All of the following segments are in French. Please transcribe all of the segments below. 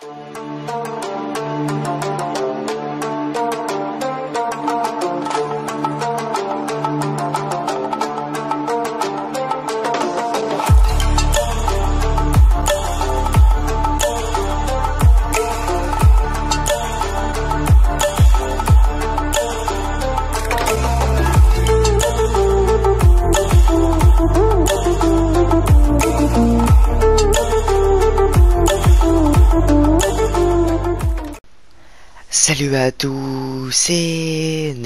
Salut à tous, c'est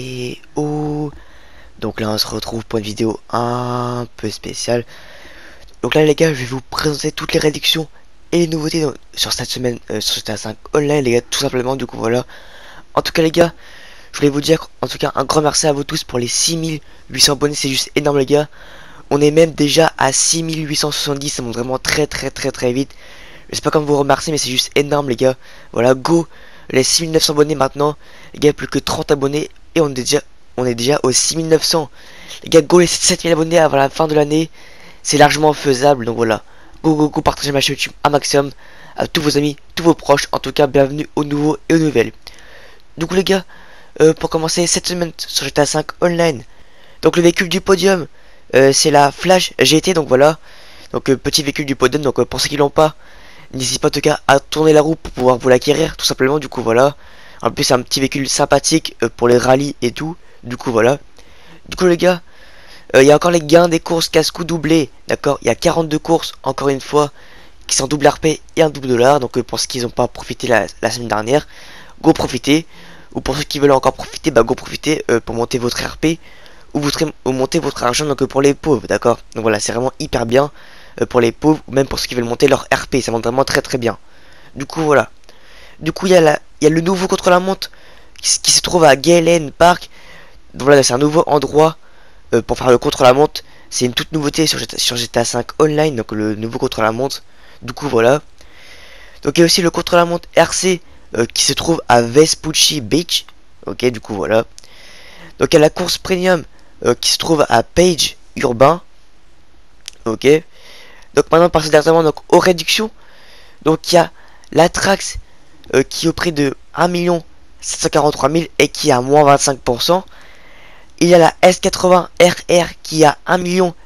Néo. Donc là on se retrouve pour une vidéo un peu spéciale. Donc là les gars, je vais vous présenter toutes les réductions et les nouveautés sur cette semaine sur GTA 5 Online les gars, tout simplement. Du coup voilà. En tout cas les gars, je voulais vous dire en tout cas un grand merci à vous tous pour les 6800 abonnés, c'est juste énorme les gars. On est même déjà à 6870, ça monte vraiment très vite. Je sais pas comment vous remercier mais c'est juste énorme les gars. Voilà, go les 6900 abonnés maintenant. Les gars, plus que 30 abonnés et on est déjà aux 6900. Les gars, go les 7000 abonnés avant la fin de l'année. C'est largement faisable, donc voilà. Go, partagez ma chaîne YouTube un maximum à tous vos amis, tous vos proches. En tout cas, bienvenue aux nouveaux et aux nouvelles. Du coup les gars, pour commencer cette semaine sur GTA 5 Online. Donc le véhicule du podium, c'est la Flash GT, donc voilà. Donc petit véhicule du podium, donc pour ceux qui l'ont pas, n'hésitez pas en tout cas à tourner la roue pour pouvoir vous l'acquérir, tout simplement. Du coup voilà. En plus c'est un petit véhicule sympathique pour les rallyes et tout. Du coup voilà. Du coup les gars, il y a encore les gains des courses casse-cou doublés. D'accord, il y a 42 courses encore une fois qui sont double RP et un double dollar. Donc pour ceux qui n'ont pas profité la semaine dernière, go profiter. Ou pour ceux qui veulent encore profiter, bah go profiter pour monter votre RP ou monter votre argent, donc pour les pauvres. D'accord, donc voilà, c'est vraiment hyper bien pour les pauvres, ou même pour ceux qui veulent monter leur RP, ça monte vraiment très bien. Du coup voilà. Du coup il y a le nouveau contre-la-montre qui se trouve à Galen Park. Donc voilà, c'est un nouveau endroit pour faire le contre-la-montre. C'est une toute nouveauté sur GTA 5 Online, donc le nouveau contre-la-montre. Du coup voilà. Donc il y a aussi le contre-la-montre RC qui se trouve à Vespucci Beach. Ok, du coup voilà. Donc il y a la course premium qui se trouve à Page Urbain. Ok. Donc maintenant on passe directement donc aux réductions. Donc il y a la Trax qui est au prix de 1 743 000 et qui est à moins 25%. Il y a la S80 RR qui est à 1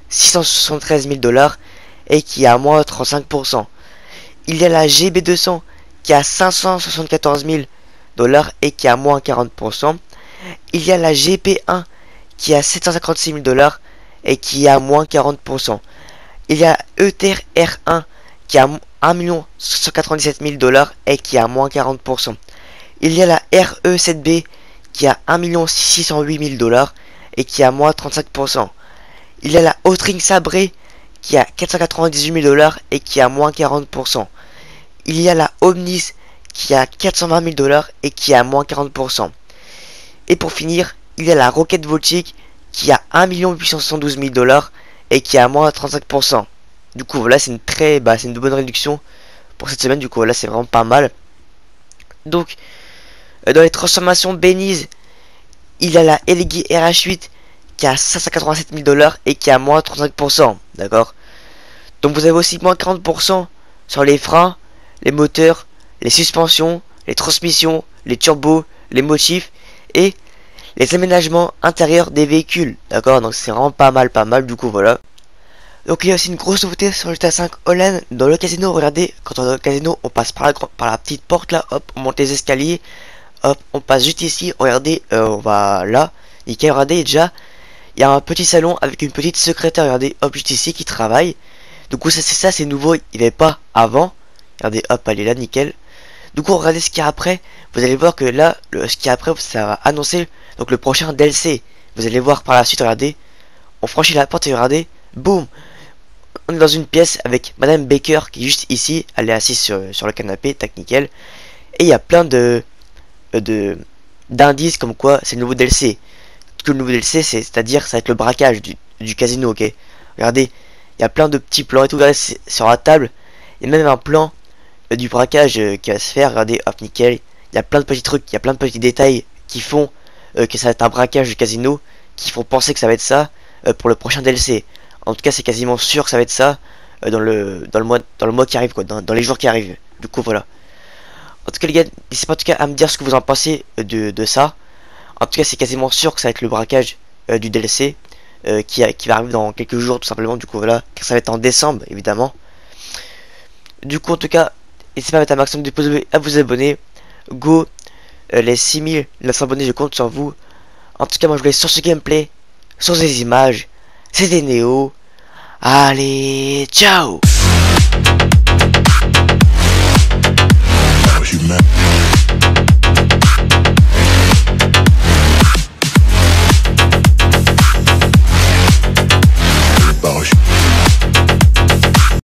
673 000 $ et qui est à moins 35%. Il y a la GB200 qui est à 574 000 $ et qui est à moins 40%. Il y a la GP1 qui est à 756 000 $ et qui est à moins 40%. Il y a ETR R1 qui est à 1 197 000 $ et qui est à moins 40%. Il y a la RE7B qui est à 1 608 000 $ et qui est à moins 35%. Il y a la Outring Sabré qui est à 498 000 $ et qui est à moins 40%. Il y a la Omnis qui est à 420 000 $ et qui est à moins 40%. Et pour finir, il y a la Rocket Voltic qui est à 1 872 000 $ et qui est à moins 35%. Du coup voilà, c'est une bonne réduction pour cette semaine. Du coup voilà, c'est vraiment pas mal. Donc dans les transformations Beniz, il y a la LG RH8 qui est à 587 000 $ et qui est à moins 35%. D'accord. Donc vous avez aussi moins 40% sur les freins, les moteurs, les suspensions, les transmissions, les turbos, les motifs et les aménagements intérieurs des véhicules. D'accord, donc c'est vraiment pas mal. Du coup voilà. Donc il y a aussi une grosse nouveauté sur le GTA 5 Online dans le casino. Regardez, quand on est dans le casino, on passe par la petite porte là, hop, on monte les escaliers, hop, on passe juste ici. Regardez, on va là, nickel. Regardez déjà, il y a un petit salon avec une petite secrétaire. Regardez, hop, juste ici qui travaille. Du coup c'est nouveau, il n'y avait pas avant. Regardez, hop, elle est là, nickel. Du coup regardez ce qu'il y a après. Vous allez voir que là, ce qu'il y a après, ça va annoncer donc le prochain DLC. Vous allez voir par la suite. Regardez, on franchit la porte et regardez, boum, on est dans une pièce avec Madame Baker qui est juste ici. Elle est assise sur le canapé, tac, nickel. Et il y a plein d'indices comme quoi c'est le nouveau DLC. Que le nouveau DLC, c'est-à-dire ça va être le braquage du casino, ok. Regardez, il y a plein de petits plans et tout. Regardez, sur la table, il y a même un plan du braquage qui va se faire. Regardez, hop, nickel. Il y a plein de petits trucs, il y a plein de petits détails qui font que ça va être un braquage du casino, qui font penser que ça va être ça pour le prochain DLC. En tout cas, c'est quasiment sûr que ça va être ça dans le mois qui arrive, quoi, dans les jours qui arrivent. Du coup, voilà. En tout cas les gars, n'hésitez pas en tout cas à me dire ce que vous en pensez de ça. En tout cas c'est quasiment sûr que ça va être le braquage du DLC qui va arriver dans quelques jours tout simplement. Du coup voilà, car ça va être en décembre évidemment. Du coup en tout cas, n'hésitez pas à mettre un maximum de pouces bleus, à vous abonner. Go, les 6900 abonnés, je compte sur vous. En tout cas moi je vous laisse sur ce gameplay, sur ces images. C'était Néo. Allez, ciao. You